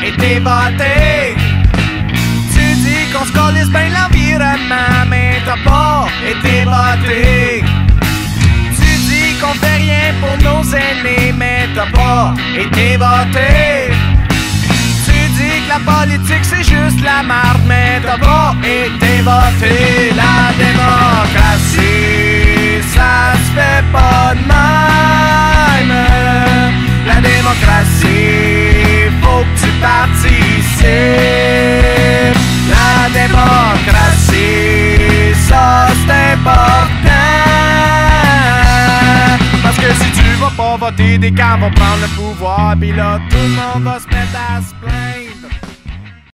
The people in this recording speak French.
été voté. Tu dis qu'on se calisse bien l'environnement, mais t'as pas été voté. Tu dis qu'on fait rien pour nos aînés, mais t'as pas été voté. Tu dis que la politique c'est juste la merde, mais t'as pas été voté. La démocratie, ça se fait pas de même. La démocratie, faut que tu participes. La démocratie, ça c'est important. Parce que si tu vas pas voter, des camps vont prendre le pouvoir, pis là tout le monde va se mettre à se plaindre.